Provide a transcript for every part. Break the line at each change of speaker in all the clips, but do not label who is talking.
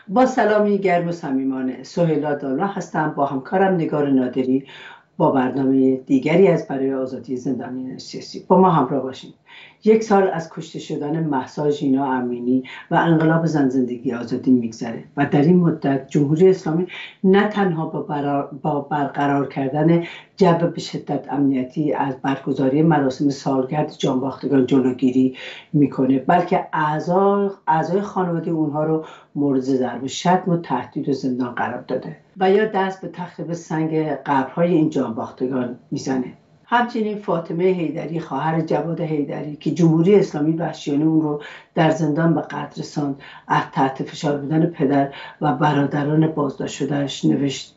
با سلامی گرم و صمیمانه، سهیلا دانا هستم با همکارم نگار نادری با برنامه دیگری از برای آزادی زندانیان سیاسی. با ما همراه باشید. 1 سال از کشته شدن مهسا ژینا امینی و انقلاب زن زندگی آزادی میگذره و در این مدت جمهوری اسلامی نه تنها با برقرار کردن جو به شدت امنیتی از برگزاری مراسم سالگرد جانباختگان جلوگیری میکنه، بلکه اعضای خانواده اونها رو مورد ضرب و شتم و تهدید و زندان قرار داده و یا دست به تخریب سنگ قبرهای این جانباختگان میزنه. همچنین فاطمه حیدری خواهر جواد حیدری که جمهوری اسلامی وحشیانه اون رو در زندان به قتل رساند، تحت فشار بودن پدر و برادران بازداشت شدهش نوشت: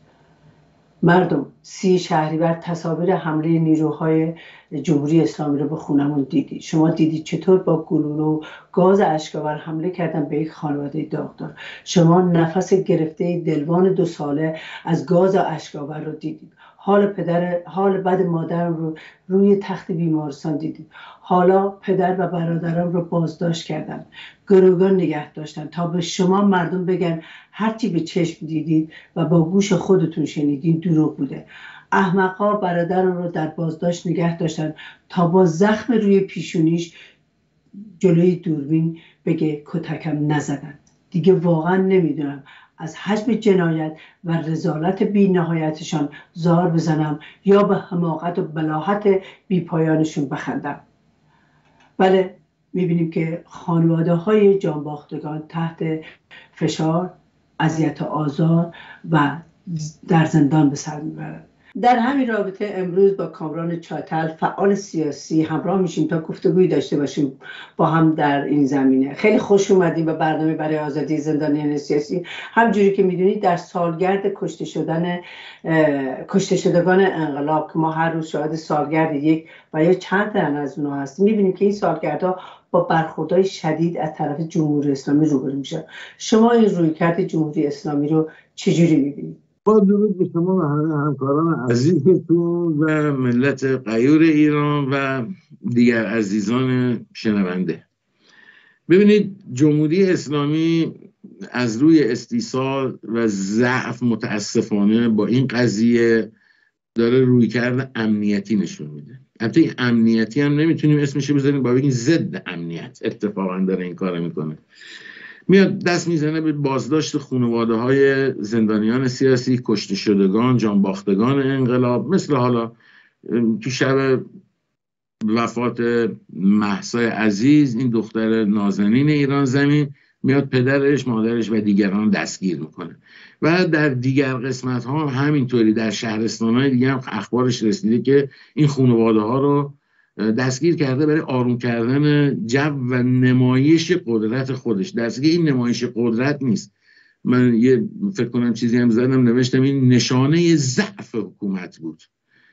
مردم، 30 شهریور تصاویر حمله نیروهای جمهوری اسلامی رو به خونمون دیدی. شما دیدید چطور با گلوله و گاز اشک‌آور حمله کردن به یک خانواده داغدار. شما نفس گرفته دلوان 2 ساله از گاز اشک‌آور رو دیدید. حال بد مادرم رو روی تخت بیمارستان دیدید. حالا پدر و برادرم رو بازداشت کردن، گروگان نگه داشتن تا به شما مردم بگن هرچی به چشم دیدید و با گوش خودتون شنیدین دروغ بوده. احمق‌ها برادرم رو در بازداشت نگه داشتن تا با زخم روی پیشونیش جلوی دوربین بگه کتکم نزدن. دیگه واقعا نمیدونم از حجم جنایت و رذالت بی نهایتشان زار بزنم یا به حماقت و بلاهت بی پایانشون بخندم. بله، میبینیم که خانواده های جانباختگان تحت فشار، اذیت و آزار و در زندان به سر میبرند. در همین رابطه امروز با کامران چاتل فعال سیاسی همراه میشیم تا گفتگویی داشته باشیم با هم در این زمینه. خیلی خوش اومدیم به برنامه برای آزادی زندانیان سیاسی. همجوری که میدونید در سالگرد کشته شدگان انقلاب که ما هر روز شاهد سالگرد یک و یا چند تن از اونها هستیم، میبینیم که این سالگردها با برخوردهای شدید از طرف جمهوری اسلامی روبرو میشن. شما این رویکرد جمهوری اسلامی رو چجوری میبینید؟
با درود به شما و همه همکاران عزیزتون و ملت غیور ایران و دیگر عزیزان شنونده. ببینید، جمهوری اسلامی از روی استیصال و ضعف متاسفانه با این قضیه داره رویکرد امنیتی نشون میده. البته این امنیتی هم نمیتونیم اسمش بذاریم، با بگیم ضد امنیت اتفاقا داره این کارو میکنه. میاد دست میزنه به بازداشت خانواده های زندانیان سیاسی، کشته شدگان، جانباختگان انقلاب. مثل حالا تو شب وفات مهسا عزیز، این دختر نازنین ایران زمین، میاد پدرش، مادرش و دیگران دستگیر میکنه. و در دیگر قسمت ها همینطوری در شهرستان های دیگه هم اخبارش رسیده که این خانواده ها رو دستگیر کرده برای آروم کردن جو و نمایش قدرت خودش. درسته این نمایش قدرت نیست. من فکر کنم چیزی هم زدم، نوشتم این نشانه ضعف حکومت بود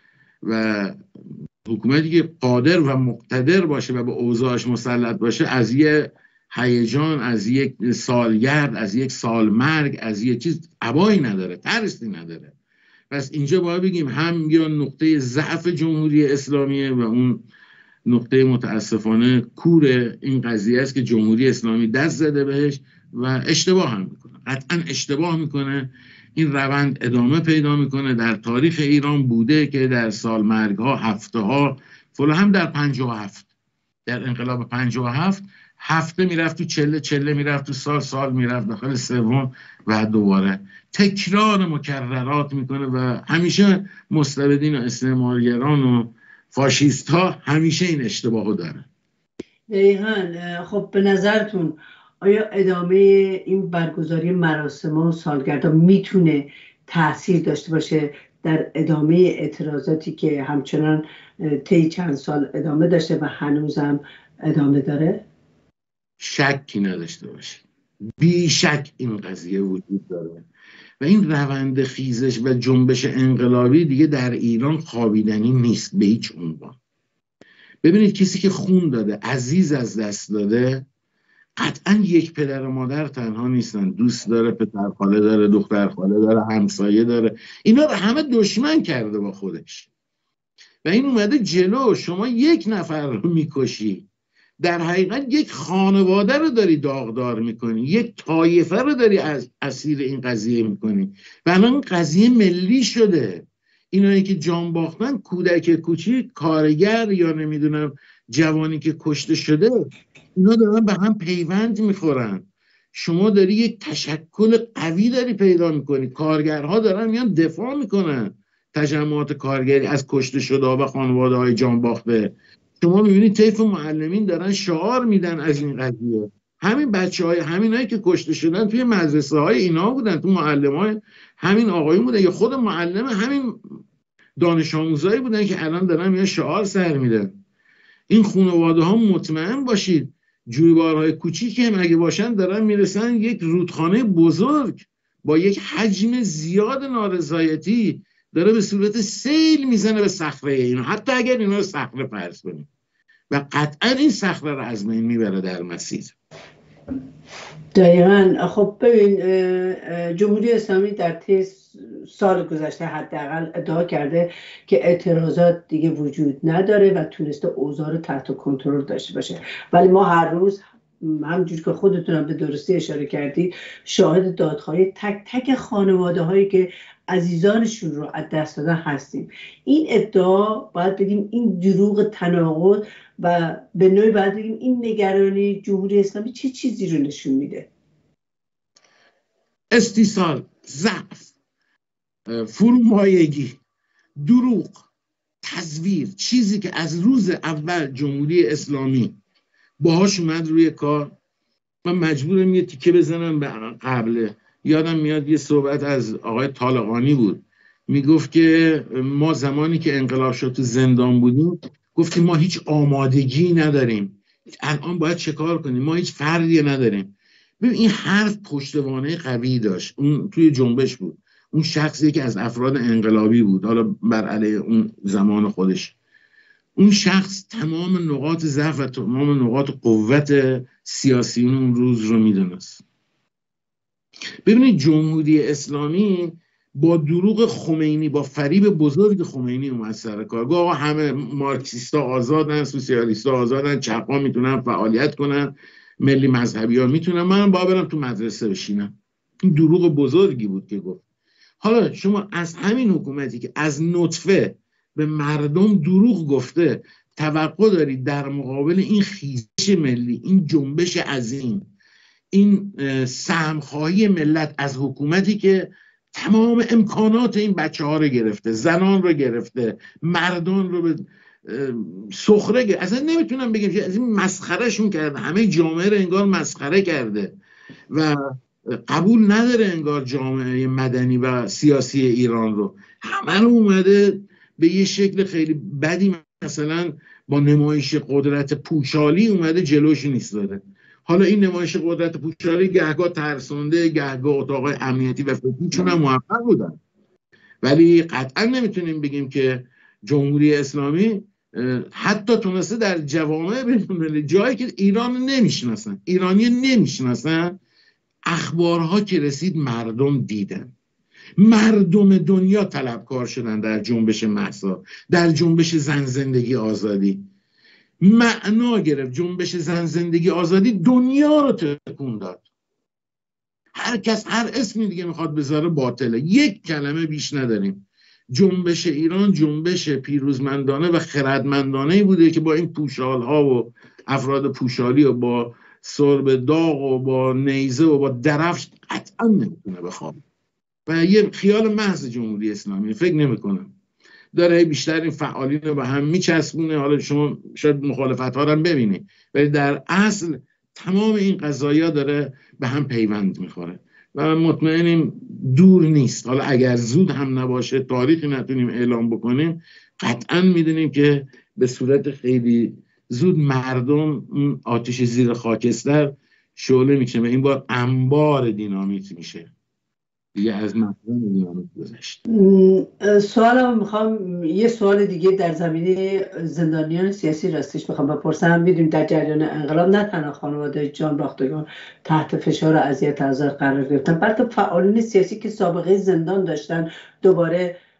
و حکومتی که قادر و مقتدر باشه و به اوضاعش مسلط باشه، از یه هیجان، از یک سالگرد، از یک سالمرگ، از یک چیز ابایی نداره، ترسی نداره. پس اینجا باید بگیم هم یا نقطه ضعف جمهوری اسلامیه و اون نقطه متاسفانه کور این قضیه است که جمهوری اسلامی دست زده بهش و اشتباه هم میکنه. قطعا اشتباه میکنه. این روند ادامه پیدا میکنه. در تاریخ ایران بوده که در سالمرگ ها، هفته ها، فلا هم در 57 در انقلاب 57 هفته میرفت تو چله، چله میرفت تو سال، سال میرفت داخل سوم و دوباره تکرار مکررات میکنه و همیشه مستبدین و استعمارگران و فاشیست ها همیشه این اشتباهو دارن.
دقیقاً. خب به نظرتون آیا ادامه این برگزاری مراسم و سالگرد میتونه تأثیر داشته باشه در ادامه اعتراضاتی که همچنان طی چند سال ادامه داشته و هنوزم ادامه داره؟
شکی نداشته باشه. بی شک این قضیه وجود داره و این روند خیزش و جنبش انقلابی دیگه در ایران خوابیدنی نیست به هیچ عنوان. ببینید، کسی که خون داده، عزیز از دست داده، قطعا یک پدر و مادر تنها نیستن. دوست داره، پدر خاله داره، دختر خاله داره، همسایه داره. اینا رو همه دشمن کرده با خودش و این اومده جلو. شما یک نفر رو میکشی، در حقیقت یک خانواده رو داری داغدار میکنی، یک طایفه رو داری از اسیر این قضیه میکنی و الان قضیه ملی شده. اینایی که جان باختن، کودک کوچیک، کارگر یا نمیدونم جوانی که کشته شده، اینا دارن به هم پیوند میخورن. شما داری یک تشکل قوی داری پیدا میکنی، کارگرها دارن میان دفاع میکنن، تجمعات کارگری از کشته شده و خانواده های جان باخته. شما میبینید طیف معلمین دارن شعار میدن از این قضیه. همین بچه‌های همینایی که کشته شدن توی مدرسه های اینا بودن، تو معلمای همین آقایون بودن یا خود معلم همین دانش آموزایی بودن که الان دارن میان شعار سر میدن. این خانواده ها مطمئن باشید جویبارهای کوچیکی هم اگه باشن دارن میرسن یک رودخانه بزرگ با یک حجم زیاد نارضایتی داره به صورت سیل میزنه به صخره اینا، حتی اگر اینا رو صخره فرض کنیم، و قطعا این صخره رو از بین میبره در مسیر.
دقیقاً. خب ببین، جمهوری اسلامی در طی سال گذشته حداقل ادعا کرده که اعتراضات دیگه وجود نداره و تونسته اوضاع رو تحت کنترل داشته باشه، ولی ما هر روز همونجور که خودتونم به درستی اشاره کردید شاهد دادخواهی تک تک خانواده هایی که عزیزانشون رو از دست دادن هستیم. این ادعا باید بگیم این دروغ تناقض و به نوعی باید بگیم این نگرانی جمهوری اسلامی چه چیزی رو نشون میده؟
استیصال، ضعف، فرومایگی، دروغ، تزویر، چیزی که از روز اول جمهوری اسلامی باهاش اومد روی کار. من مجبورم یه تیکه بزنم به قبله. یادم میاد یه صحبت از آقای طالقانی بود، میگفت که ما زمانی که انقلاب شد تو زندان بودیم گفتیم ما هیچ آمادگی نداریم، الان باید چه کار کنیم، ما هیچ فردی نداریم. ببین این حرف پشتوانه قوی داشت، اون توی جنبش بود، اون شخصی که از افراد انقلابی بود، حالا بر علیه اون زمان خودش. اون شخص تمام نقاط ضعف و تمام نقاط قوت سیاسیون اون روز رو میدونست. ببینید جمهوری اسلامی با دروغ خمینی، با فریب بزرگ خمینی اومد سر کار. گفت آقا همه مارکسیستا آزادن، سوسیالیستا آزادن، چپ‌ها میتونن فعالیت کنن، ملی مذهبی ها میتونن، من باید برم تو مدرسه بشینم. این دروغ بزرگی بود که گفت. حالا شما از همین حکومتی که از نطفه به مردم دروغ گفته توقع دارید در مقابل این خیزش ملی، این جنبش عظیم، این سهمخواهی ملت از حکومتی که تمام امکانات این بچه ها رو گرفته، زنان رو گرفته، مردان رو به سخره گرفته، اصلا نمیتونم بگم که از این مسخرهشون کرده، همه جامعه رو انگار مسخره کرده و قبول نداره انگار جامعه مدنی و سیاسی ایران رو. همه رو اومده به یه شکل خیلی بدی، مثلا با نمایش قدرت پوشالی اومده جلوش ایستاده. حالا این نمایش قدرت پوشالی گهگاه ترسونده، گهگاه اتاق امنیتی و فکری چون هم موفق بودن، ولی قطعا نمیتونیم بگیم که جمهوری اسلامی حتی تونسته در جوامع بین‌المللی، جایی که ایران نمیشناسن، ایرانی نمیشناسن، اخبارها که رسید مردم دیدن، مردم دنیا طلبکار شدن در جنبش مهسا، در جنبش زن زندگی آزادی. معنا گرفت جنبش زن زندگی آزادی، دنیا رو تکون داد. هر کس هر اسمی دیگه میخواد بذاره باطله، یک کلمه بیش نداریم. جنبش ایران جنبش پیروزمندانه و خردمندانه بوده که با این پوشال ها و افراد پوشالی و با سرب داغ و با نیزه و با درفش قطعا نمیتونه بخوابه و یه خیال محض جمهوری اسلامی، فکر نمیکنم داره بیشتر این فعالین رو به هم میچسبونه. حالا شما شاید مخالفت ها رو هم ببینید، ولی در اصل تمام این قضایا داره به هم پیوند میخوره و مطمئنیم دور نیست. حالا اگر زود هم نباشه، تاریخی نتونیم اعلام بکنیم، قطعا میدونیم که به صورت خیلی زود مردم اون آتش زیر خاکستر شعله میشه و این بار انبار دینامیت میشه دیگه، از مردم دینامیت گذشت.
سوالم میخوام یه سوال دیگه در زمینه زندانیان سیاسی راستش میخوام بپرسم. میدونیم در جریان انقلاب نه تنها خانواده جان باختگان تحت فشار و اذیت آزار قرار گرفتن، بلکه فعالین سیاسی که سابقه زندان داشتن دوباره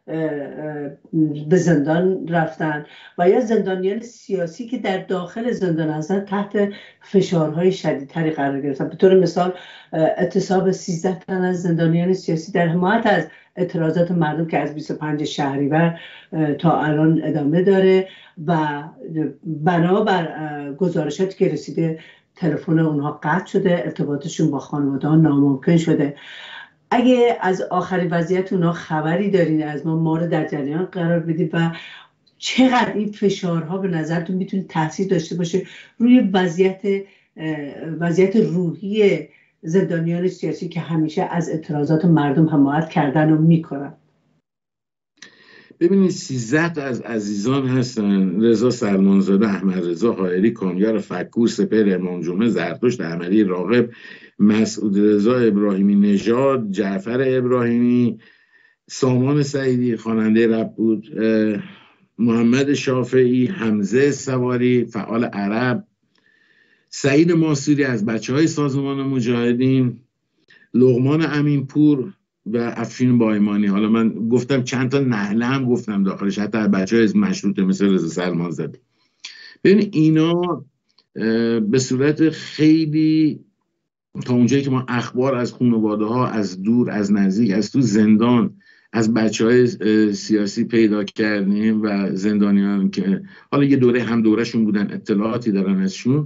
به زندان رفتن و یا زندانیان سیاسی که در داخل زندان هستن تحت فشارهای شدیدتری قرار گرفتن. به طور مثال اعتصاب 13 تن از زندانیان سیاسی در حمایت از اعتراضات مردم که از 25 شهریور تا الان ادامه داره و بنابر گزارشاتی که رسیده تلفن اونها قطع شده، ارتباطشون با خانواده ها ناممکن شده. اگه از آخرین وضعیت اونها خبری دارین از ما رو در جریان قرار بدید و چقدر این فشارها به نظرتون میتونه تاثیر داشته باشه روی وضعیت روحی زندانیان سیاسی که همیشه از اعتراضات مردم حمایت کردن و میکنن.
ببینید 13 از عزیزان هستن: رضا سلمانزاده، احمد رضا حائری، کامیار فکور، سپهر امام جمعه، زرتشت احمدی راغب، مسعود رضا ابراهیمی نژاد، جعفر ابراهیمی، سامان سعیدی خواننده رپ بود، محمد شافعی، حمزه سواری فعال عرب، سعید ماسوری از بچه‌های سازمان مجاهدین، لقمان امینپور و افشین بایمانی. حالا من گفتم چند تا نهله هم گفتم داخلش، حتی بچه‌های از مشروطه مثل رضا سلمانزاده. ببین اینا به صورت خیلی تا اونجایی که ما اخبار از خانواده ها از دور از نزدیک از تو زندان از بچه‌های سیاسی پیدا کردیم و زندانیان که حالا یه دوره هم دورشون بودن اطلاعاتی دارن ازشون،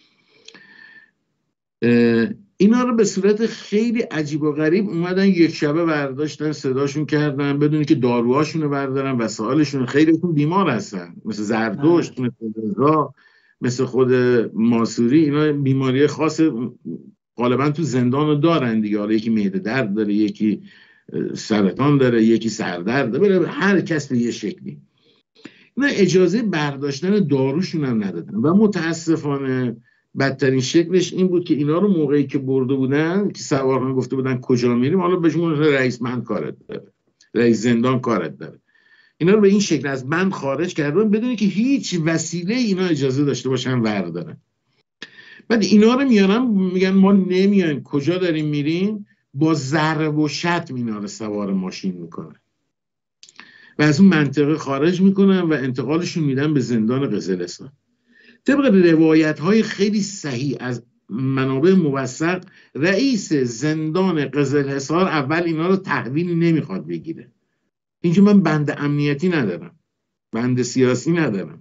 اینا رو به صورت خیلی عجیب و غریب اومدن یک شبه برداشتن صداشون کردن بدون که داروهاشون رو بردارن وسایلشون. خیلیشون بیمار هستن مثل زردشت، مثل رضا، مثل خود ماسوری. اینا بیماری خاص غالبا تو زندان رو دارن دیگه. حالا یکی معده درد داره، یکی سرطان داره، یکی سردرد داره، هر کس به یه شکلی. اینا اجازه برداشتن داروشون هم ندادن و متاسفانه بدترین شکلش این بود که اینا رو موقعی که برده بودن که سواران گفته بودن کجا میریم، حالا بهشون رئیس بند کارت داره، رئیس زندان کارت داره، اینا رو به این شکل از بند خارج کردن بدون که هیچ وسیله اینا اجازه داشته باشن بردارن. بعد اینا رو میارن میگن ما نمیایم، کجا داریم میریم؟ با ضرب و شتم اینا رو سوار ماشین میکنن و از اون منطقه خارج میکنن و انتقالشون میدن به زندان قزلستان. طبق روایت های خیلی صحیح از منابع موثق، رئیس زندان قزلحصار اول اینا رو تحویل نمیخواد بگیره. اینکه من بند امنیتی ندارم، بند سیاسی ندارم،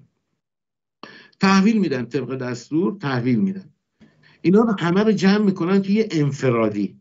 تحویل میدن، طبق دستور تحویل میدن. اینا رو همه رو جمع میکنن توی یه انفرادی،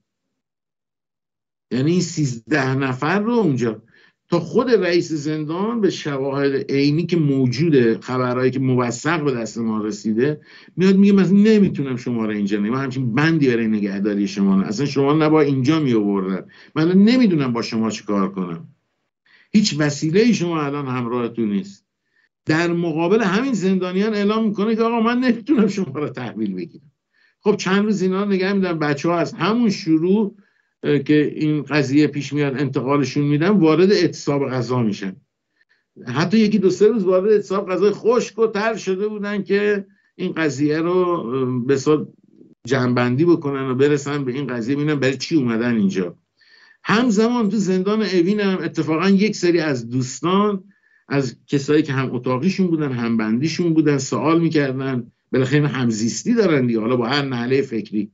یعنی 13 نفر رو اونجا تا خود رئیس زندان به شواهد عینی که موجوده، خبرهایی که موثق به دست ما رسیده، میاد میگه مثلا نمیتونم شما رو اینجا من همچین بندی برای نگهداری شما اصلا شما نباید اینجا میآوردن، من نمیدونم با شما چی کار کنم، هیچ وسیله شما الان همراهتون نیست. در مقابل همین زندانیان اعلام میکنه که آقا من نمیتونم شما رو تحویل بگیرم. خب چند روز اینا نگه میدن، بچه‌ها از همون شروع که این قضیه پیش میاد انتقالشون میدن وارد اعتصاب غذا میشن. حتی یکی دو سه روز وارد اعتصاب غذای خشک و تر شده بودن که این قضیه رو به صورت جمع‌بندی بکنن و برسن به این قضیه ببینن برای چی اومدن اینجا. همزمان تو زندان اوین هم اتفاقا یک سری از دوستان از کسایی که هم اتاقیشون بودن هم بندیشون بودن سوال میکردن، بالاخره همزیستی دارن دیگه، حالا با هر نهله فکری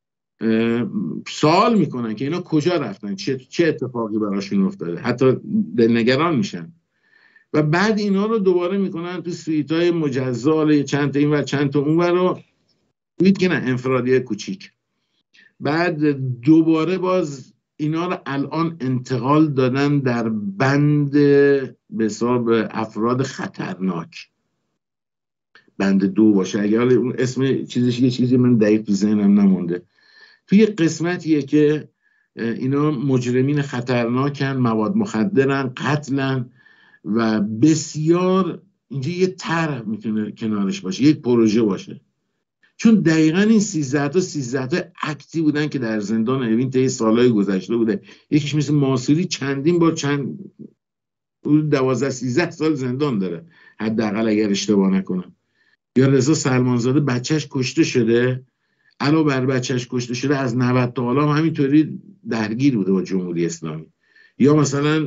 سوال میکنن که اینا کجا رفتن، چه اتفاقی براشون افتاده، حتی دلنگران میشن و بعد اینا رو دوباره میکنن تو سویتای مجزا، چند تا این ور چند تا اون ور رو سویت که نه انفرادی کوچیک. بعد دوباره باز اینا رو الان انتقال دادن در بند به حساب افراد خطرناک، بند 2 باشه اگر اون اسم چیزش یه چیزی من دقیق تو ذهنم نمونده. توی قسمتیه که اینا مجرمین خطرناکن، مواد مخدرن، قتلن و بسیار اینجا یه طرح میتونه کنارش باشه، یک پروژه باشه، چون دقیقاً این 13 تا اکتی بودن که در زندان اوین طی سالهای گذشته بوده. یکیش مثل ماسوری چندین بار 12-13 سال زندان داره حداقل اگر اشتباه نکنم. یا رضا سلمانزاده بچهش کشته شده، علاوه بر بچهش کشته شده از 90 تا حالا همینطوری درگیر بوده با جمهوری اسلامی. یا مثلا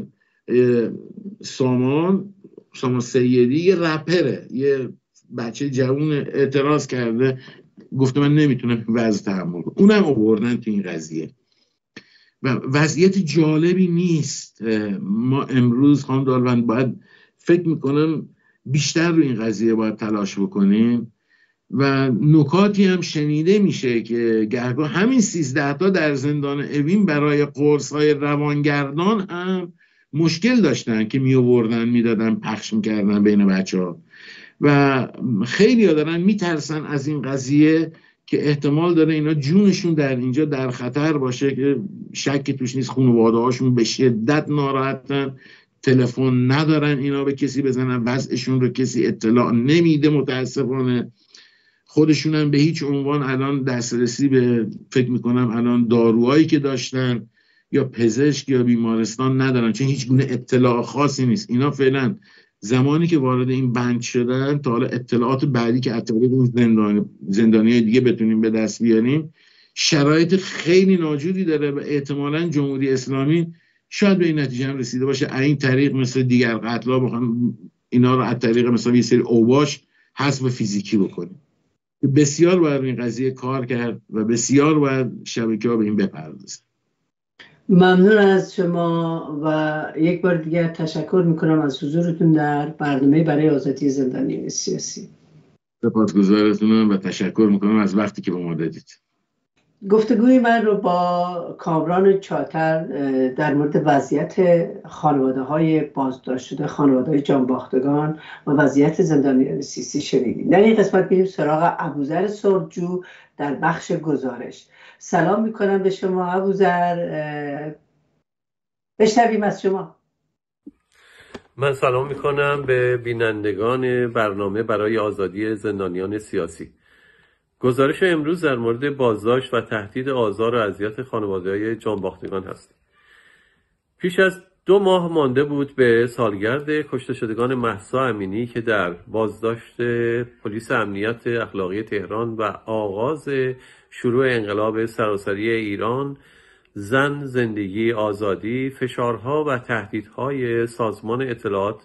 سامان سیدی یه رپره، یه بچه جوون اعتراض کرده گفته من نمیتونم وضع تحمل کنم، اونم آوردن تو این قضیه و وضعیت جالبی نیست. ما امروز خانم دالبند باید فکر میکنم بیشتر رو این قضیه باید تلاش بکنیم و نکاتی هم شنیده میشه که گهگاه همین 13 تا در زندان اوین برای قرص‌های روانگردان هم مشکل داشتن که می آوردن میدادن پخش میکردن بین بچه‌ها و خیلی ها دارن میترسن از این قضیه که احتمال داره اینا جونشون در اینجا در خطر باشه، که شک توش نیست. خانواده هاشون به شدت ناراحتن، تلفن ندارن اینا به کسی بزنن، وضعشون رو کسی اطلاع نمیده متاسفانه. خودشون هم به هیچ عنوان الان دسترسی به فکر میکنم الان داروهایی که داشتن یا پزشک یا بیمارستان ندارن، چون هیچ گونه اطلاع خاصی نیست. اینا فعلا زمانی که وارد این بند شدن تا حالا اطلاعات بعدی که از طریق این زندانی دیگه بتونیم به دست بیاریم، شرایط خیلی ناجوری داره و احتمالاً جمهوری اسلامی شاید به این نتیجه هم رسیده باشه این طریق مثل دیگر قتل‌ها بخوام اینا رو از طریق مثلا یه سری اوباش حذف فیزیکی بکنیم. بسیار باید این قضیه کار کرد و بسیار باید شبکه‌ها به این بپردازن.
ممنون از شما و یک بار دیگر تشکر میکنم از حضورتون در برنامه برای آزادی زندانیان سیاسی.
سپاسگزارتونم و تشکر میکنم از وقتی که به ما دادید.
گفتگوی من رو با کامران چاتر در مورد وضعیت خانواده های بازداشت شده، خانواده های جانباختگان و وضعیت زندانیان سیاسی شنیدیم. در این قسمت میریم سراغ ابوذر سرخجو در بخش گزارش. سلام میکنم به شما ابوذر، بشنویم از شما.
من سلام میکنم به بینندگان برنامه برای آزادی زندانیان سیاسی. گزارش امروز در مورد بازداشت و تهدید آزار و اذیت خانواده‌های جانباختگان هست. پیش از 2 ماه مانده بود به سالگرد کشته شدگان مهسا امینی که در بازداشت پلیس امنیت اخلاقی تهران و آغاز شروع انقلاب سراسری ایران، زن، زندگی، آزادی، فشارها و تهدیدهای سازمان اطلاعات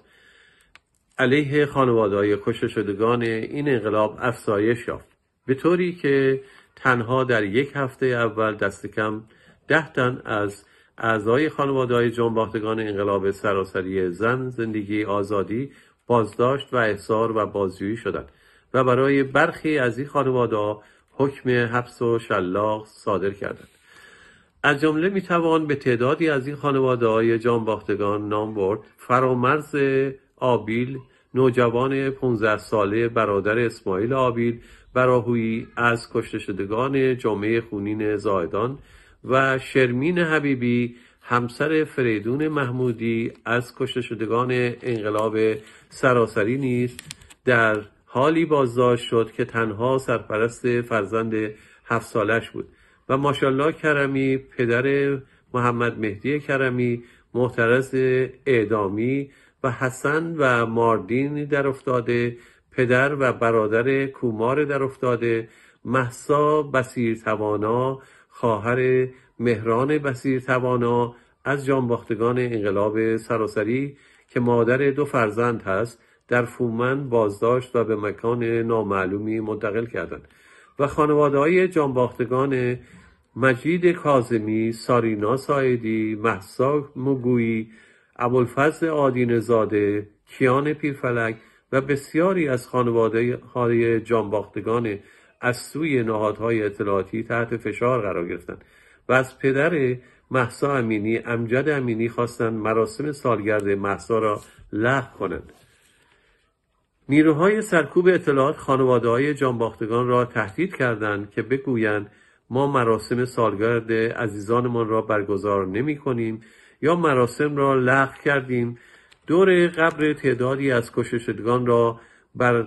علیه خانواده‌های کشته شدگان این انقلاب افزایش یافت، به طوری که تنها در 1 هفته اول دست کم 10 تن از اعضای خانواده‌های جانباختگان انقلاب سراسری زن، زندگی، آزادی بازداشت و احضار و بازجویی شدند و برای برخی از این خانواده‌ها حکم حبس و شلاق صادر کردند. از جمله میتوان به تعدادی از این خانواده‌های جانباختگان نام برد: فرامرز آبیل، نوجوان 15 ساله برادر اسماعیل آبیل براهویی از کشته شدگان جامعه خونین زاهدان و شرمین حبیبی، همسر فریدون محمودی از کشته شدگان انقلاب سراسری نیز در حالی بازداشت شد که تنها سرپرست فرزند 7 سالش بود و ماشاءالله کرمی، پدر محمد مهدی کرمی، معترض اعدامی و حسن و ماردین در افتاده، پدر و برادر کومار در افتاده، مهسا بصیرتوانا، خواهر مهران بصیرتوانا از جانباختگان انقلاب سراسری که مادر 2 فرزند هست، در فومن بازداشت و به مکان نامعلومی منتقل کردند و خانواده‌های جانباختگان مجید کاظمی، سارینا ساعدی، مهسا مگویی، ابوالفضل آدینه زاده، کیان پیرفلک و بسیاری از خانواده‌های جانباختگان از سوی نهادهای اطلاعاتی تحت فشار قرار گرفتند و از پدر مهسا امینی، امجد امینی، خواستند مراسم سالگرد مهسا را لغو کنند. نیروهای سرکوب اطلاعات خانواده‌های جانباختگان را تهدید کردند که بگویند ما مراسم سالگرد عزیزانمان را برگزار نمی‌کنیم یا مراسم را لغو کردیم. دور قبر تعدادی از کشته شدگان را بر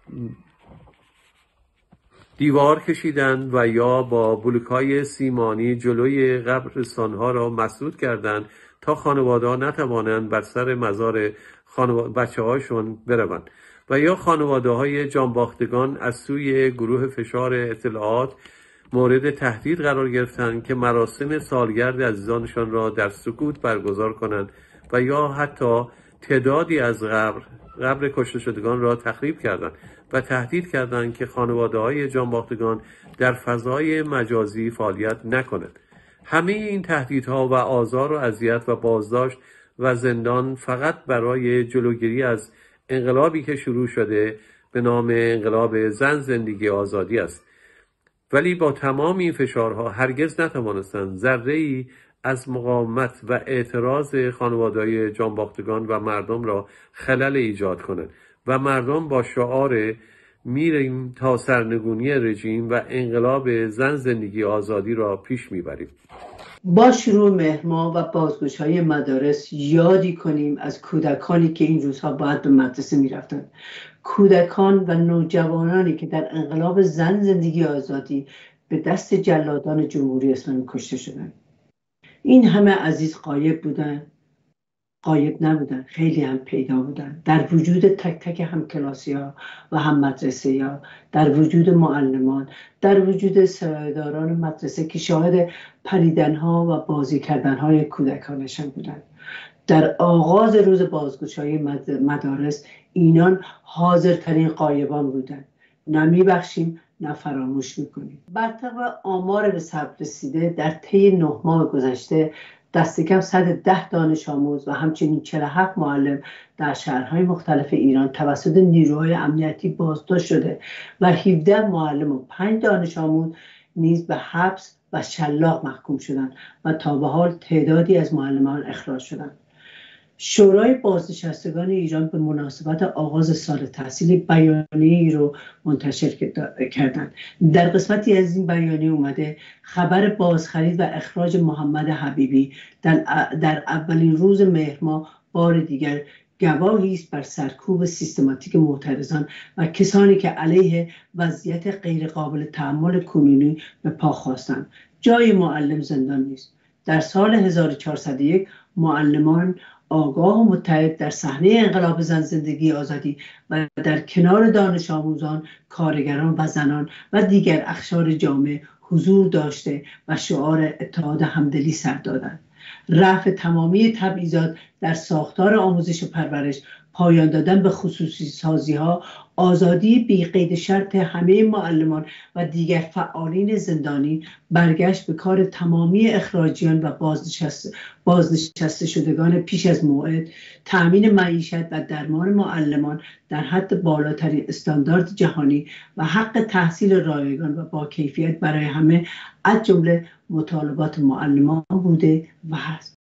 دیوار کشیدند و یا با بلوک‌های سیمانی جلوی قبرستان‌ها را مسدود کردند تا خانواده‌ها نتوانند بر سر مزار بچه‌هاشون بروند و یا خانواده‌های جانباختگان از سوی گروه فشار اطلاعات مورد تهدید قرار گرفتند که مراسم سالگرد عزیزانشان را در سکوت برگزار کنند و یا حتی تعدادی از قبر کشته شدگان را تخریب کردند و تهدید کردند که خانواده‌های جانباختگان در فضای مجازی فعالیت نکنند. همه این تهدیدها و آزار و اذیت و بازداشت و زندان فقط برای جلوگیری از انقلابی که شروع شده به نام انقلاب زن زندگی آزادی است. ولی با تمام این فشارها هرگز نتوانستند ذره‌ای از مقاومت و اعتراض خانواده‌های جانباختگان و مردم را خلل ایجاد کنند و مردم با شعار میریم تا سرنگونی رژیم و انقلاب زن زندگی آزادی را پیش میبریم.
با شروع مهر ماه و بازگشایی مدارس یادی کنیم از کودکانی که این روزها باید به مدرسه میرفتند، کودکان و نوجوانانی که در انقلاب زن زندگی آزادی به دست جلادان جمهوری اسلامی کشته شدند. این همه عزیز غایب بودند، غایب نبودن، خیلی هم پیدا بودن در وجود تک تک همکلاسی‌ها و هم مدرسه‌ها، در وجود معلمان، در وجود سرایداران مدرسه که شاهد پریدن‌ها و بازی کردن‌های کودکانشان بودند. در آغاز روز بازگشایی مدارس اینان حاضرترین غایبان بودند. نه میبخشیم نه فراموش میکنیم. بر طبق آمار به ثبت رسیده در طی 9 ماه گذشته دست کم 110 دانش آموز و همچنین 47 معلم در شهرهای مختلف ایران توسط نیروهای امنیتی بازداشت شده و 17 معلم و 5 دانش آموز نیز به حبس و شلاق محکوم شدند و تا به حال تعدادی از معلمان اخراج شدند. شورای بازنشستگان ایران به مناسبت آغاز سال تحصیلی بیانیه‌ای رو منتشر کردند. در قسمتی از این بیانیه اومده خبر بازخرید و اخراج محمد حبیبی در اولین روز مهر ماه بار دیگر گواهی است بر سرکوب سیستماتیک معترضان و کسانی که علیه وضعیت غیرقابل تحمل کنونی به پا خواستند. جای معلم زندان نیست. در سال 1401 معلمان آگاه و متحد در صحنه انقلاب زن زندگی آزادی و در کنار دانش آموزان، کارگران و زنان و دیگر اقشار جامعه حضور داشته و شعار اتحاد همدلی سر دادند. رفع تمامی تبعیضات در ساختار آموزش و پرورش، پایان دادن به خصوصی سازی ها، آزادی بی قید شرط همه معلمان و دیگر فعالین زندانی، برگشت به کار تمامی اخراجیان و بازنشسته شدگان پیش از موعد، تأمین معیشت و درمان معلمان در حد بالاترین استاندارد جهانی و حق تحصیل رایگان و با کیفیت برای همه از جمله مطالبات معلمان بوده و هست.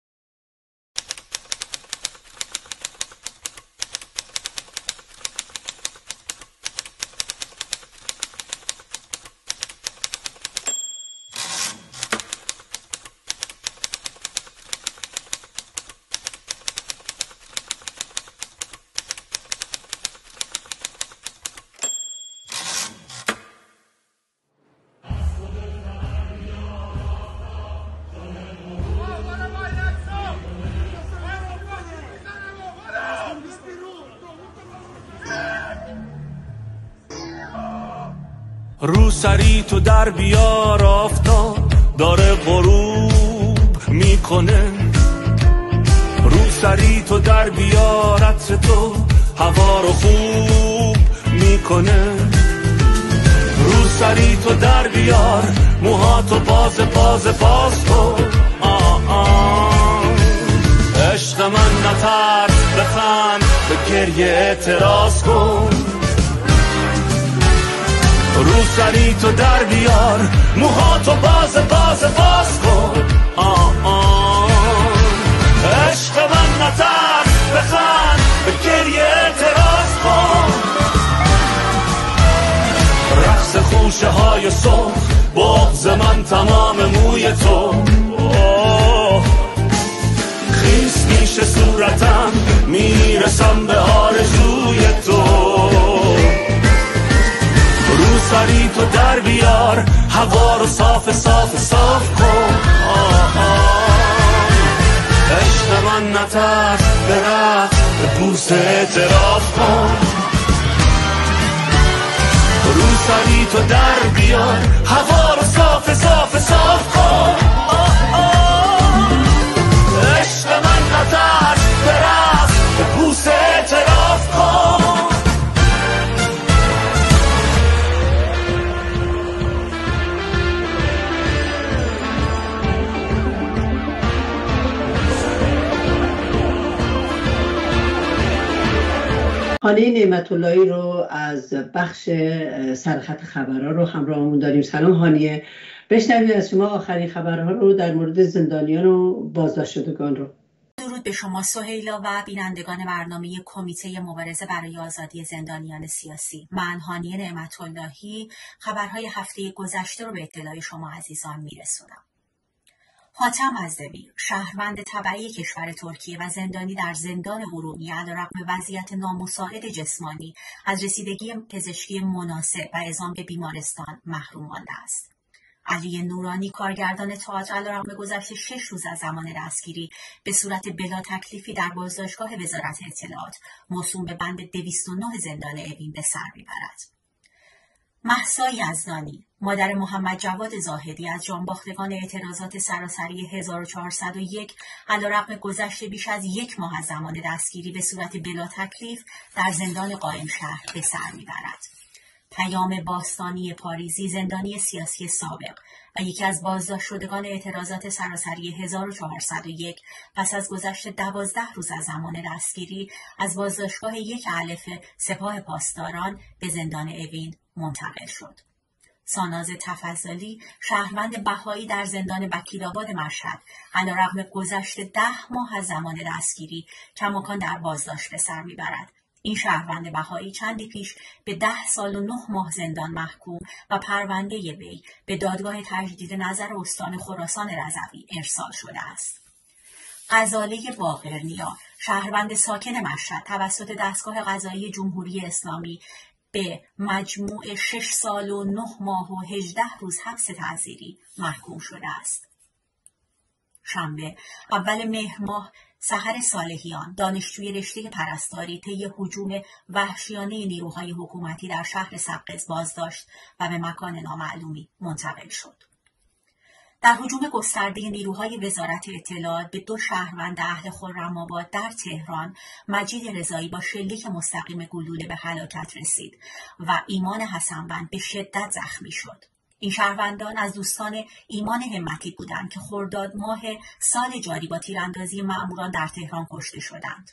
رو سری تو در بیار، آفتاب داره غروب میکنه. رو سری تو در بیار، عطر تو هوا رو خوب میکنه. رو سری تو در بیار، موهاتو باز کن. عشق من نترس، بخند، به گریه اعتراض کن. رو سری تو در بیار، موهاتو باز کن. عشق من نترس، بخند، به گریه اعتراض کن. رقص خوشه های صبح، بغض من تمام موی تو. خیس میشه صورتم، میرسم به آرزوی تو. رو سری تو در بیار، هوا رو صاف کن. عشق من نترس، به رقص، به بوس اعتراف کن. رو سری تو در بیار، هوا رو صاف کن. عشق من نترس،
هانیه نعمت اللهی رو از بخش سرخط خبرها رو همراهمون داریم. سلام هانیه، بشنویم از شما آخرین خبرها رو در مورد زندانیان و بازداشت شدگان رو.
درود به شما سهیلا و بینندگان برنامه کمیته مبارزه برای آزادی زندانیان سیاسی. من هانیه نعمت اللهی خبرهای هفته گذشته رو به اطلاع شما عزیزان میرسونم. حاتم ازدبی، شهروند تبعی کشور ترکیه و زندانی در زندان ارومیه، علیرغم وضعیت نامساعد جسمانی از رسیدگی پزشکی مناسب و اعزام به بیمارستان محروم مانده است. علی نورانی، کارگردان تئاتر، علیرغم گذشت 6 روز از زمان دستگیری به صورت بلا تکلیفی در بازداشتگاه وزارت اطلاعات موسوم به بند 209 زندان اوین به سر میبرد. مهسا یزدانی، مادر محمد جواد زاهدی، از جانباختگان اعتراضات سراسری 1401 علیرغم گذشت بیش از 1 ماه از زمان دستگیری به صورت بلا تکلیف در زندان قائمشهر به سر میبرد. پیام باستانی پاریزی، زندانی سیاسی سابق و یکی از بازداشت شدگان اعتراضات سراسری 1401 پس از گذشت 12 روز از زمان دستگیری از بازداشتگاه 1 الف سپاه پاسداران به زندان اوین منتقل شد. ساناز تفضلی، شهروند بهایی در زندان وکیل‌آباد مشهد، علیرغم گذشت 10 ماه از زمان دستگیری کماکان در بازداشت به سر میبرد. این شهروند بهایی چندی پیش به 10 سال و 9 ماه زندان محکوم و پرونده وی به دادگاه تجدید نظر استان خراسان رضوی ارسال شده است. غزاله باقرنیا، شهروند ساکن مشهد، توسط دستگاه قضایی جمهوری اسلامی به مجموع 6 سال و 9 ماه و 18 روز حبس تعزیری محکوم شده است. شنبه اول مهر ماه، سحر صالحیان، دانشجوی رشته پرستاری، طی هجوم وحشیانه نیروهای حکومتی در شهر سقز بازداشت و به مکان نامعلومی منتقل شد. در هجوم گسترده نیروهای وزارت اطلاعات به 2 شهروند اهل خرم‌آباد در تهران، مجید رضایی با شلیک مستقیم گلوله به هلاکت رسید و ایمان حسن‌بند به شدت زخمی شد. این شهروندان از دوستان ایمان همتی بودند که خرداد ماه سال جاری با تیراندازی مأموران در تهران کشته شدند.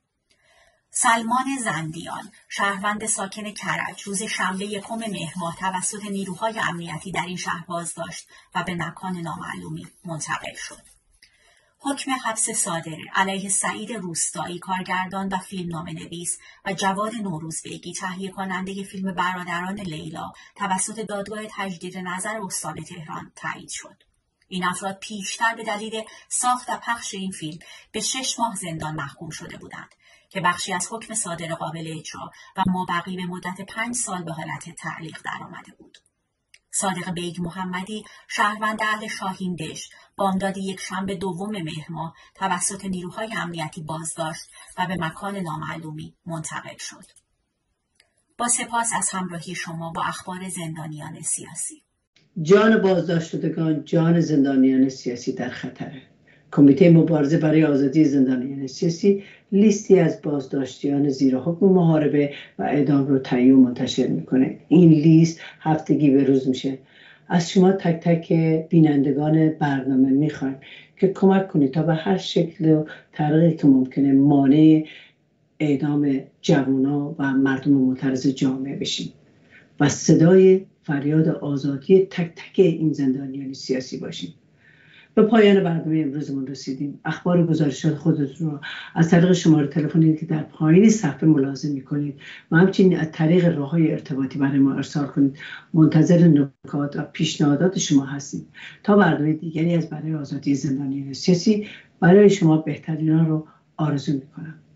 سلمان زندیان، شهروند ساکن کرج، روز شنبه 1 مهر ماه توسط نیروهای امنیتی در این شهر بازداشت و به مکان نامعلومی منتقل شد. حکم حبس صادره علیه سعید روستایی، کارگردان و فیلمنامه‌نویس، و جواد نوروزبیگی، تهیه کننده فیلم برادران لیلا، توسط دادگاه تجدید نظر استان تهران تایید شد. این افراد پیشتر به دلیل ساخت و پخش این فیلم به 6 ماه زندان محکوم شده بودند که بخشی از حکم صادر قابل اجرا و مابقی به مدت 5 سال به حالت تعلیق درآمده بود. صادق بیگ محمدی، شهروند اهل شاهین دشت، بامداد یکشنبه 2 مهر ماه توسط نیروهای امنیتی بازداشت و به مکان نامعلومی منتقل شد. با سپاس از همراهی شما با اخبار زندانیان سیاسی.
جان بازداشت شدگان، جان زندانیان سیاسی در خطره. کمیته مبارزه برای آزادی زندانیان سیاسی لیستی از بازداشتیان زیر حکم محاربه و اعدام رو تهیه و منتشر میکنه. این لیست هفتگی به روز میشه. از شما تک تک بینندگان برنامه میخوایم که کمک کنید تا به هر شکل و طریقی که ممکنه مانع اعدام جوانان و مردم معترض جامعه بشیم و صدای فریاد آزادی تک تک این زندانیان سیاسی باشیم. به پایان برنامه امروزمون رسیدیم. اخبار و گزارشات خودتون رو از طریق شماره تلفنی که در پایین صفحه ملاحظه می‌کنید و همچنین از طریق راه‌های ارتباطی برای ما ارسال کنید. منتظر نکات و پیشنهادات شما هستیم تا برنامه دیگری از برای آزادی زندانیان سیاسی برای شما بهترینا رو آرزو می‌کنم.